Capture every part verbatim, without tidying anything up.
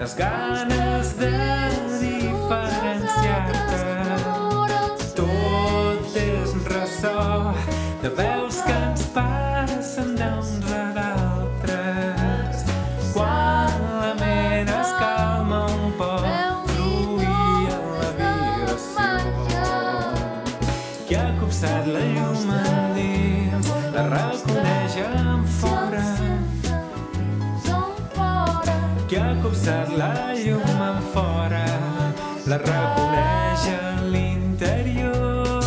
les ganes de diferenciar-te. Tot és un ressò de veus que ens passen d'uns a d'altres. Quan la ment es calma un poc, fluïa la vibració. Qui ha copsat la llum endins, la reconeix en fora. Qui ha copsat la llum en fora, la reconeix a l'interior.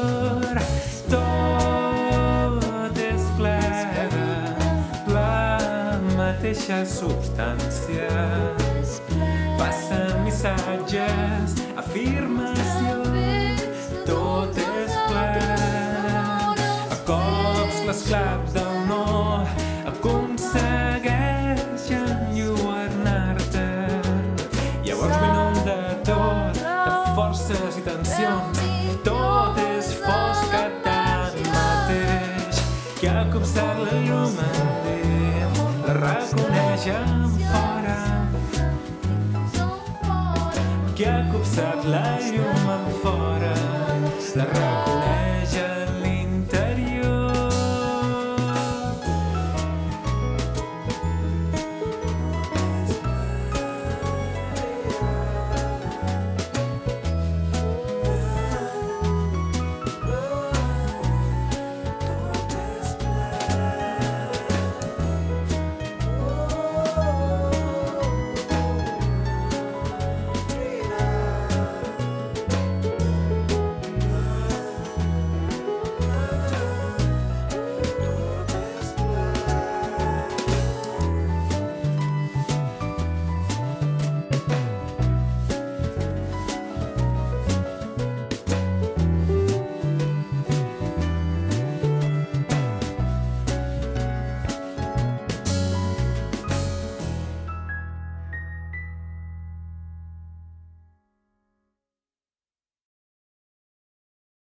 Tot és ple de la mateixa substància. Passen missatges, afirmacions. Tot és ple. A cops l'esclat del no aconsegueixen lluernar-te. Llavors ho inunda tot de forces i tensions. Tot és fosc a tanmateix. Qui ha copsat la llum endins, la reconeix en fora. Qui ha copsat la llum en fora, la reconeix